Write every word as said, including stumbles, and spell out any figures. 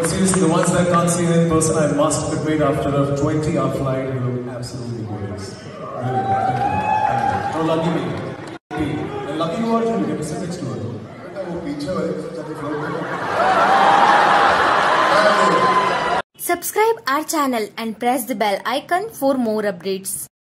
seriously, the ones that can't see her in person, I must admit, after a twenty hour flight, you look absolutely gorgeous. Really, thank you. Thank you. Oh, lucky me. And lucky you are too, you get to sit next to her. Subscribe our channel and press the bell icon for more updates.